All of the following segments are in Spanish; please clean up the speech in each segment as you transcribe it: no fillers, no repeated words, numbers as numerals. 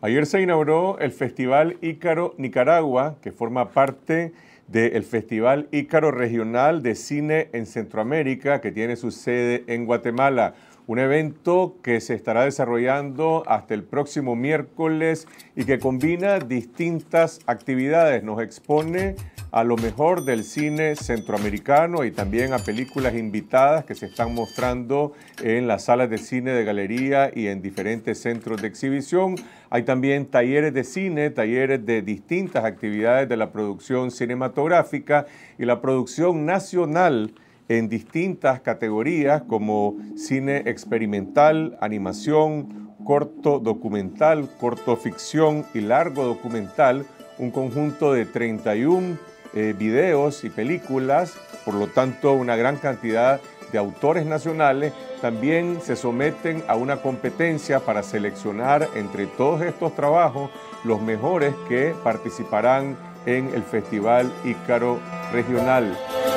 Ayer se inauguró el Festival Ícaro Nicaragua, que forma parte del Festival Ícaro Regional de Cine en Centroamérica, que tiene su sede en Guatemala. Un evento que se estará desarrollando hasta el próximo miércoles y que combina distintas actividades. Nos expone a lo mejor del cine centroamericano y también a películas invitadas que se están mostrando en las salas de cine de galería y en diferentes centros de exhibición. Hay también talleres de cine, talleres de distintas actividades de la producción cinematográfica y la producción nacional en distintas categorías como cine experimental, animación, corto documental, corto ficción y largo documental, un conjunto de 31 videos y películas, por lo tanto una gran cantidad de autores nacionales. También se someten a una competencia para seleccionar entre todos estos trabajos los mejores que participarán en el Festival Ícaro Regional.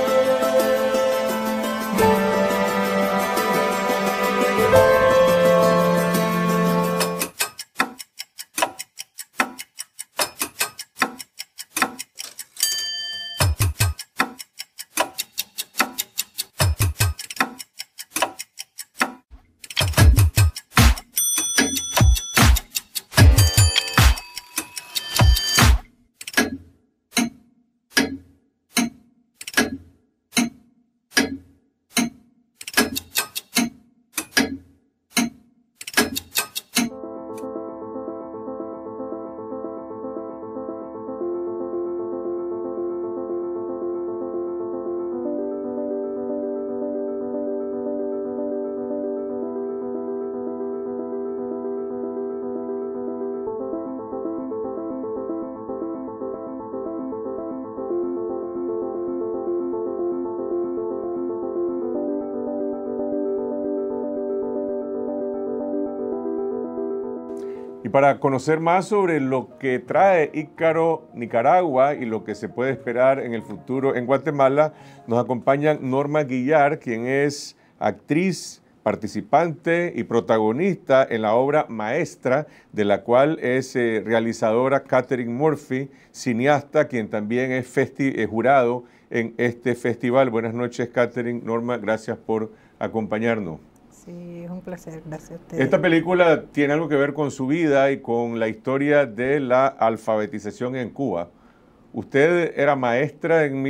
Y para conocer más sobre lo que trae Ícaro Nicaragua y lo que se puede esperar en el futuro en Guatemala, nos acompaña Norma Guillar, quien es actriz, participante y protagonista en la obra Maestra, de la cual es realizadora Catherine Murphy, cineasta, quien también es jurado en este festival. Buenas noches, Catherine. Norma, gracias por acompañarnos. Sí, es un placer, gracias a ustedes. Esta película tiene algo que ver con su vida y con la historia de la alfabetización en Cuba. ¿Usted era maestra en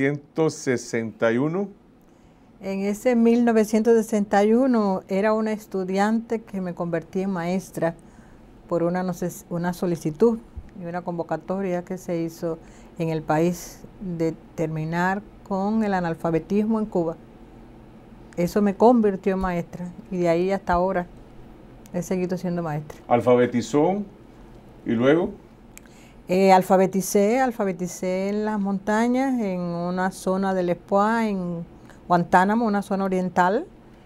1961? En ese 1961 era una estudiante que me convertí en maestra por una solicitud y una convocatoria que se hizo en el país de terminar con el analfabetismo en Cuba. Eso me convirtió en maestra y de ahí hasta ahora he seguido siendo maestra. ¿Alfabetizó y luego? Alfabeticé en las montañas, en una zona del Espoir, en Guantánamo, una zona oriental.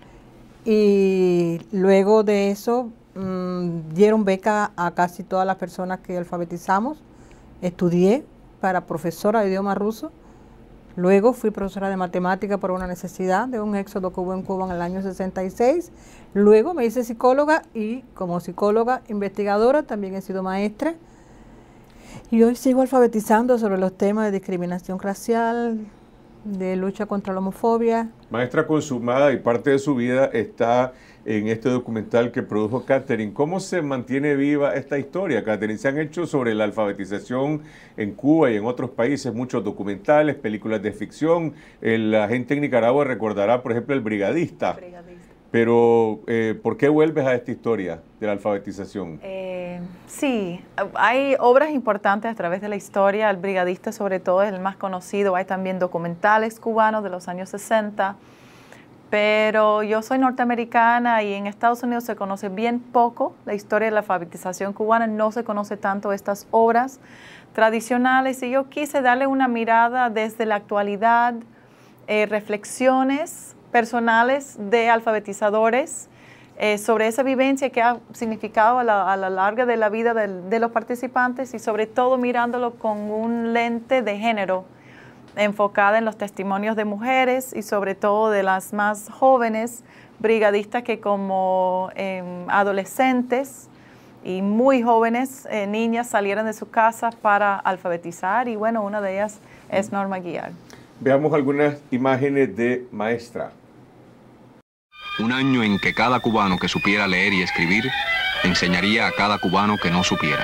Y luego de eso dieron beca a casi todas las personas que alfabetizamos. Estudié para profesora de idioma ruso. Luego fui profesora de matemática por una necesidad de un éxodo que hubo en Cuba en el año 66. Luego me hice psicóloga y como psicóloga investigadora también he sido maestra. Y hoy sigo alfabetizando sobre los temas de discriminación racial, de lucha contra la homofobia. Maestra consumada y parte de su vida está en este documental que produjo Catherine. ¿Cómo se mantiene viva esta historia, Catherine? Se han hecho sobre la alfabetización en Cuba y en otros países muchos documentales, películas de ficción. La gente en Nicaragua recordará, por ejemplo, El Brigadista. Pero, ¿por qué vuelves a esta historia de la alfabetización? Sí, hay obras importantes a través de la historia. El Brigadista, sobre todo, es el más conocido. Hay también documentales cubanos de los años 60. Pero yo soy norteamericana y en Estados Unidos se conoce bien poco la historia de la alfabetización cubana. No se conoce tanto estas obras tradicionales y yo quise darle una mirada desde la actualidad, reflexiones personales de alfabetizadores sobre esa vivencia que ha significado a la larga de la vida de los participantes y sobre todo mirándolo con un lente de género enfocada en los testimonios de mujeres y sobre todo de las más jóvenes brigadistas que como adolescentes y muy jóvenes niñas salieron de su casa para alfabetizar, y bueno, una de ellas es Norma Guiar. Veamos algunas imágenes de Maestra. Un año en que cada cubano que supiera leer y escribir enseñaría a cada cubano que no supiera.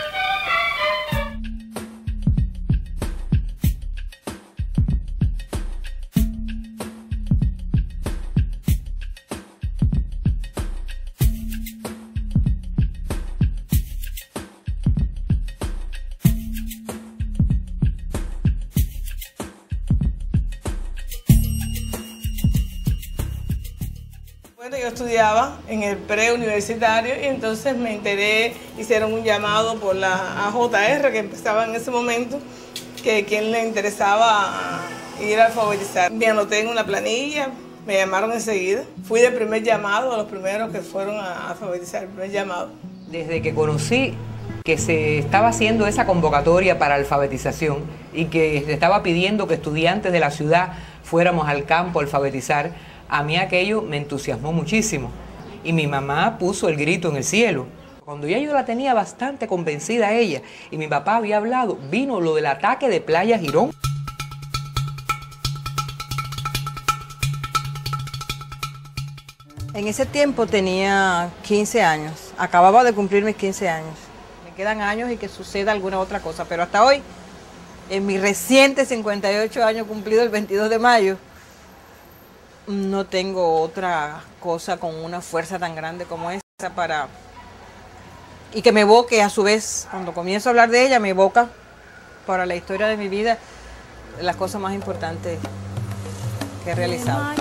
Bueno, yo estudiaba en el preuniversitario y entonces me enteré, hicieron un llamado por la AJR que empezaba en ese momento, que quien le interesaba ir a alfabetizar. Me anoté en una planilla, me llamaron enseguida. Fui del primer llamado, de los primeros que fueron a alfabetizar, el primer llamado. Desde que conocí que se estaba haciendo esa convocatoria para alfabetización y que se estaba pidiendo que estudiantes de la ciudad fuéramos al campo a alfabetizar, a mí aquello me entusiasmó muchísimo y mi mamá puso el grito en el cielo. Cuando ya yo la tenía bastante convencida a ella y mi papá había hablado, vino lo del ataque de Playa Girón. En ese tiempo tenía 15 años, acababa de cumplir mis 15 años. Me quedan años y que suceda alguna otra cosa, pero hasta hoy, en mis recientes 58 años cumplidos el 22 de mayo, no tengo otra cosa con una fuerza tan grande como esa para... Y que me evoque a su vez, cuando comienzo a hablar de ella, me evoca para la historia de mi vida las cosas más importantes que he realizado.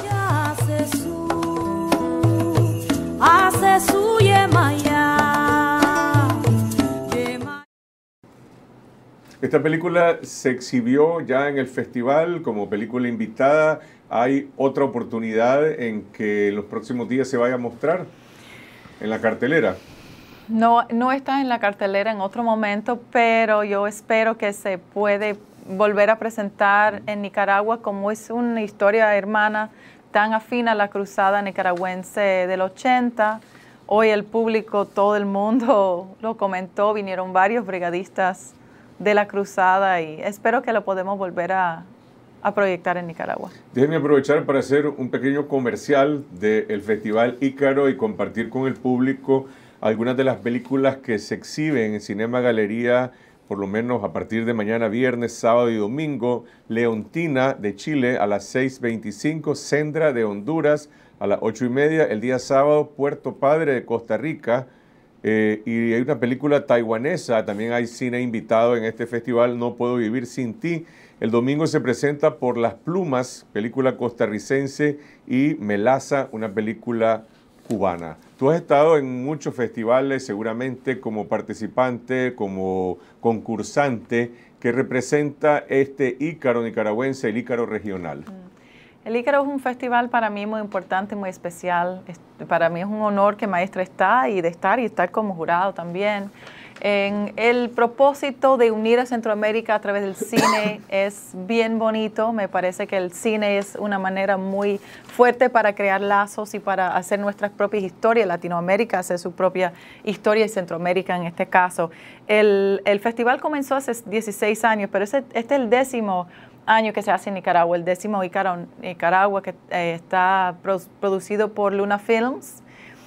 Esta película se exhibió ya en el festival como película invitada. ¿Hay otra oportunidad en que en los próximos días se vaya a mostrar en la cartelera? No, no está en la cartelera en otro momento, pero yo espero que se puede volver a presentar en Nicaragua, como es una historia hermana tan afín a la cruzada nicaragüense del 80. Hoy el público, todo el mundo lo comentó, vinieron varios brigadistas de la cruzada y espero que lo podemos volver a proyectar en Nicaragua. Déjenme aprovechar para hacer un pequeño comercial del Festival Ícaro y compartir con el público algunas de las películas que se exhiben en Cinema Galería, por lo menos a partir de mañana viernes, sábado y domingo. Leontina de Chile a las 6:25, Sendra de Honduras a las 8:30, el día sábado Puerto Padre de Costa Rica, y hay una película taiwanesa, también hay cine invitado en este festival, No Puedo Vivir Sin Ti. El domingo se presenta Por las Plumas, película costarricense, y Melaza, una película cubana. Tú has estado en muchos festivales, seguramente como participante, como concursante, que representa este Ícaro nicaragüense, el Ícaro regional. El Ícaro es un festival para mí muy importante, muy especial. Para mí es un honor que Maestra está y estar como jurado también. En el propósito de unir a Centroamérica a través del cine es bien bonito. Me parece que el cine es una manera muy fuerte para crear lazos y para hacer nuestras propias historias. Latinoamérica hace su propia historia y Centroamérica en este caso. El festival comenzó hace 16 años, pero este es el 10º año que se hace en Nicaragua, el 10º Ícaro Nicaragua, que está producido por Luna Films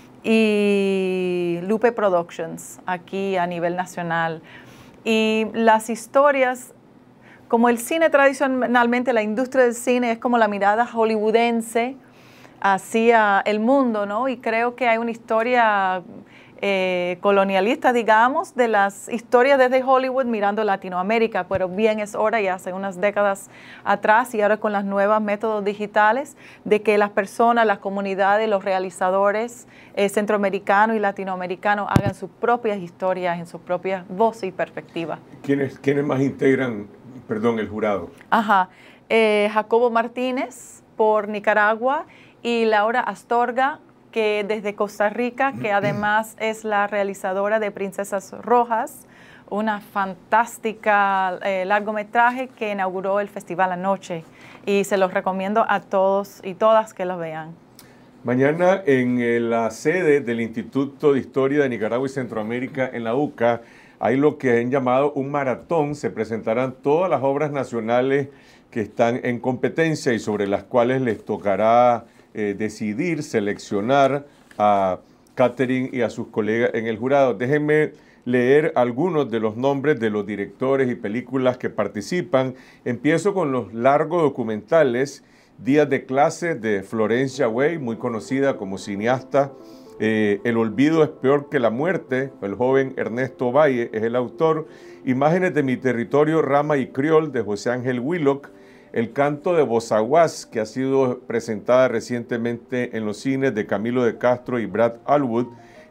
y Lupe Productions, aquí a nivel nacional. Y las historias, como el cine tradicionalmente, la industria del cine es como la mirada hollywoodense hacia el mundo, ¿no? Y creo que hay una historia colonialista, digamos, de las historias desde Hollywood mirando Latinoamérica, pero bien es hora, ya hace unas décadas atrás y ahora con los nuevos métodos digitales, de que las personas, las comunidades, los realizadores centroamericanos y latinoamericanos hagan sus propias historias en sus propias voces y perspectivas. ¿Quiénes más integran, perdón, el jurado? Ajá, Jacobo Martínez por Nicaragua y Laura Astorga, que desde Costa Rica, que además es la realizadora de Princesas Rojas, una fantástica largometraje que inauguró el festival anoche y se los recomiendo a todos y todas que lo vean. Mañana en la sede del Instituto de Historia de Nicaragua y Centroamérica en la UCA hay lo que han llamado un maratón. Se presentarán todas las obras nacionales que están en competencia y sobre las cuales les tocará decidir, seleccionar a Catherine y a sus colegas en el jurado. Déjenme leer algunos de los nombres de los directores y películas que participan. Empiezo con los largos documentales. Días de clase de Florence Yagüey, muy conocida como cineasta. El olvido es peor que la muerte, el joven Ernesto Valle es el autor. Imágenes de mi territorio, Rama y Criol, de José Ángel Willock. El canto de Bozaguas, que ha sido presentada recientemente en los cines, de Camilo de Castro y Brad Alwood.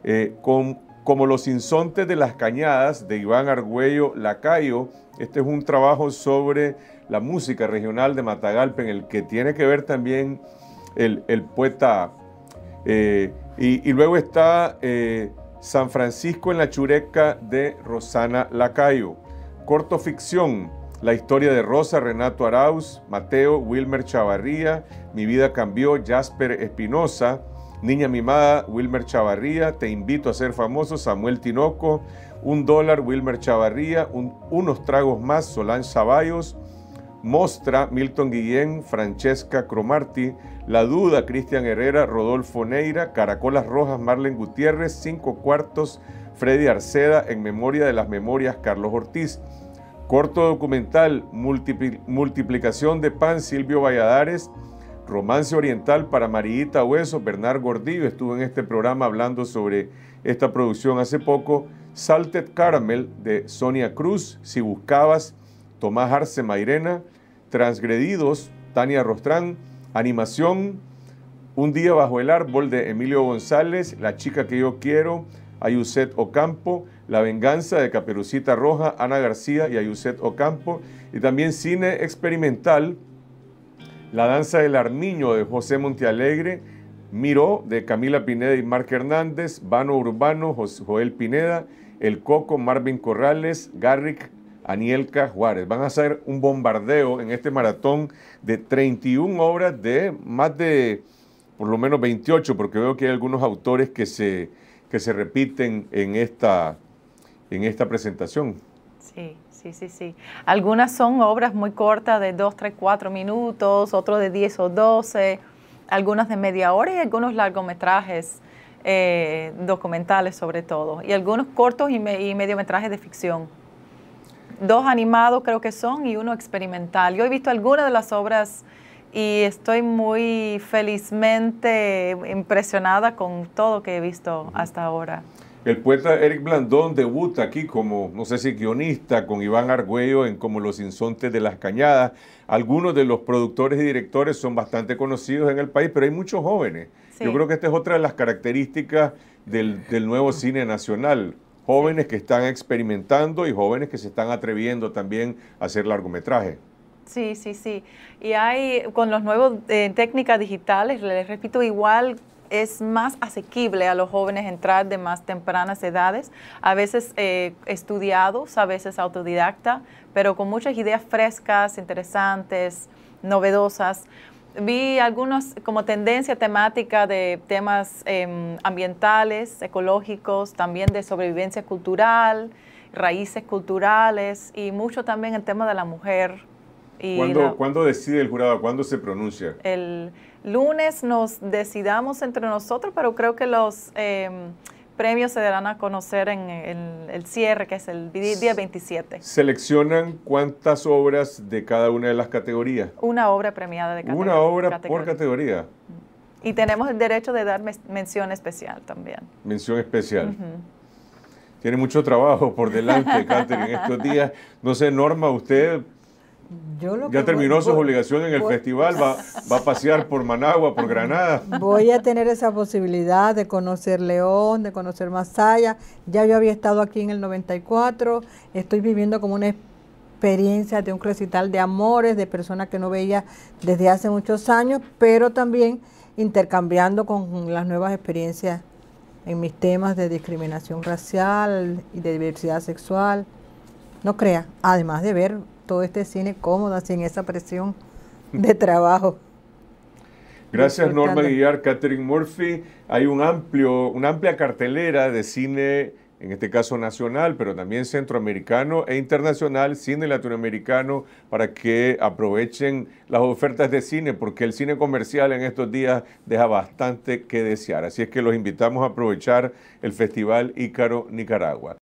Como Los insontes de las cañadas, de Iván Argüello Lacayo. Este es un trabajo sobre la música regional de Matagalpa, en el que tiene que ver también el poeta. Y luego está San Francisco en la Chureca, de Rosana Lacayo. Corto ficción, La historia de Rosa, Renato Arauz, Mateo, Wilmer Chavarría. Mi vida cambió, Jasper Espinosa. Niña mimada, Wilmer Chavarría. Te invito a ser famoso, Samuel Tinoco. $1, Wilmer Chavarría. Unos tragos más, Solange Zavallos. Mostra, Milton Guillén, Francesca Cromarty. La duda, Cristian Herrera, Rodolfo Neira. Caracolas rojas, Marlen Gutiérrez. 5 cuartos, Freddy Arceda. En memoria de las memorias, Carlos Ortiz. Corto documental, Multiplicación de pan, Silvio Valladares. Romance oriental para Marillita Hueso, Bernard Gordillo estuvo en este programa hablando sobre esta producción hace poco. Salted Caramel, de Sonia Cruz. Si buscabas, Tomás Arce Mairena. Transgredidos, Tania Rostrán. Animación, Un día bajo el árbol, de Emilio González. La chica que yo quiero, Ayuset Ocampo. La venganza, de Caperucita Roja, Ana García y Ayuset Ocampo. Y también cine experimental, La danza del armiño, de José Montealegre. Miró, de Camila Pineda y Marc Hernández. Vano Urbano, Joel Pineda. El Coco, Marvin Corrales. Garrick, Anielka Juárez. Van a hacer un bombardeo en este maratón de 31 obras, de más de por lo menos 28, porque veo que hay algunos autores que se repiten en esta presentación. Sí. Sí. Algunas son obras muy cortas, de 2, 3, 4 minutos, otros de 10 o 12, algunas de media hora y algunos largometrajes documentales sobre todo, y algunos cortos y mediometrajes de ficción. 2 animados creo que son y 1 experimental. Yo he visto algunas de las obras y estoy muy felizmente impresionada con todo que he visto hasta ahora. El poeta Eric Blandón debuta aquí como, no sé si guionista, con Iván Argüello en Como Los insontes de las cañadas. Algunos de los productores y directores son bastante conocidos en el país, pero hay muchos jóvenes. Sí. Yo creo que esta es otra de las características del nuevo cine nacional. Jóvenes que están experimentando y jóvenes que se están atreviendo también a hacer largometraje. Sí. Y hay, con los nuevos técnicas digitales, les repito, igual es más asequible a los jóvenes entrar de más tempranas edades, a veces estudiados, a veces autodidacta, pero con muchas ideas frescas, interesantes, novedosas. Vi algunos como tendencia temática de temas ambientales, ecológicos, también de sobrevivencia cultural, raíces culturales y mucho también el tema de la mujer. ¿Cuándo decide el jurado? ¿Cuándo se pronuncia? El lunes nos decidamos entre nosotros, pero creo que los premios se darán a conocer en el cierre, que es el día 27. ¿Seleccionan cuántas obras de cada una de las categorías? Una obra premiada de categoría. Una obra por categoría. Y tenemos el derecho de dar mención especial también. Mención especial. Tiene mucho trabajo por delante, Catherine, en estos días. No sé, Norma, usted ya terminó sus obligaciones en el festival, va a pasear por Managua, por Granada. Voy a tener esa posibilidad de conocer León, de conocer Masaya. Ya yo había estado aquí en el 94, estoy viviendo como una experiencia de un recital de amores, de personas que no veía desde hace muchos años, pero también intercambiando con las nuevas experiencias en mis temas de discriminación racial y de diversidad sexual. No crea, además de ver todo este cine cómodo, sin esa presión de trabajo. Gracias, disfrutando. Norma Guillar, Catherine Murphy. Hay una amplia cartelera de cine, en este caso nacional, pero también centroamericano e internacional, cine latinoamericano, para que aprovechen las ofertas de cine, porque el cine comercial en estos días deja bastante que desear. Así es que los invitamos a aprovechar el Festival Ícaro Nicaragua.